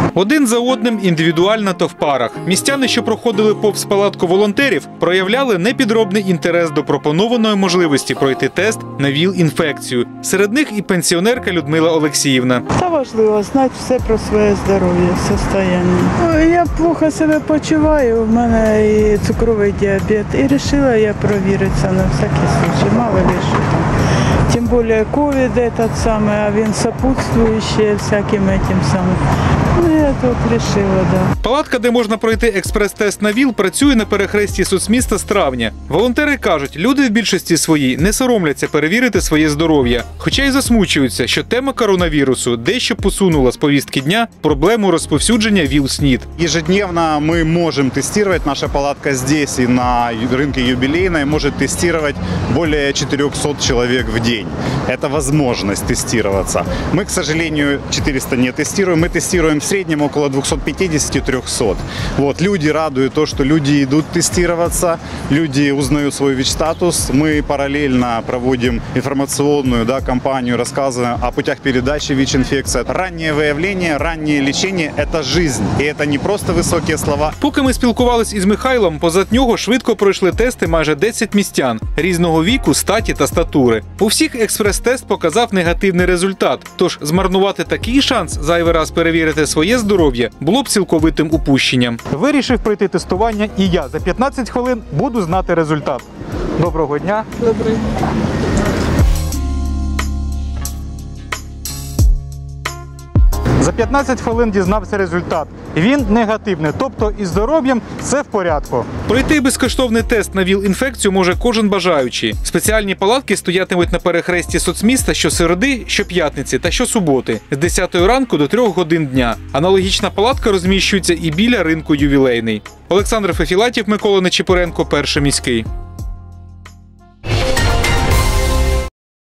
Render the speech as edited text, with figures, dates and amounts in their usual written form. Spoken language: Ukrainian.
Один за одним, індивідуально та в парах. Містяни, що проходили повз палатку волонтерів, проявляли непідробний інтерес до пропонованої можливості пройти тест на ВІЛ-інфекцію. Серед них і пенсіонерка Людмила Олексіївна. Та важливо знати все про своє здоров'я, состояння. Я плохо себе почуваю, у мене і цукровий діабет. І вирішила я провіритися на всякий случай, мало ли що там. Тим більше ковід этот самий, а він сопутствуючий всяким этим самим. Ну, я тут вирішила, да. Палатка, де можна пройти експрес-тест на ВІЛ, працює на перехресті соцміста з травня. Волонтери кажуть, люди в більшості своїй не соромляться перевірити своє здоров'я. Хоча й засмучуються, що тема коронавірусу дещо посунула з повістки дня проблему розповсюдження ВІЛ-СНІД. Ежедневно мы можем тестировать, наша палатка здесь и на рынке Юбилейной может тестировать более 400 человек в день. Это возможность тестироваться. Мы, к сожалению, 400 не тестируем, мы тестируем в среднем около 250-300. Вот, люди радуют то, что люди идут тестироваться, люди узнают свой ВИЧ-статус. Мы параллельно проводим информационную кампанию, рассказываем о путях передачи ВИЧ-инфекции. Раннее выявление, раннее лечение – это жизнь, и это не просто высокие слова. Поки ми спілкувались із Михайлом, позад нього швидко пройшли тести майже 10 містян різного віку, статі та статури. У всіх експрес-тест показав негативний результат. Тож змарнувати такий шанс зайвий раз перевірити своє здоров'я було б цілковитим упущенням. Вирішив пройти тестування і я. За 15 хвилин буду знати результат. Доброго дня. Добрий. За 15 хвилин дізнався результат. Він негативний, тобто із здоров'ям все в порядку. Пройти безкоштовний тест на ВІЛ-інфекцію може кожен бажаючий. Спеціальні палатки стоятимуть на перехресті соцміста щосереди, щоп'ятниці та щосуботи з 10 ранку до 3 годин дня. Аналогічна палатка розміщується і біля ринку Ювілейний. Олександр Фефілатів, Микола Нечипоренко, Перший міський.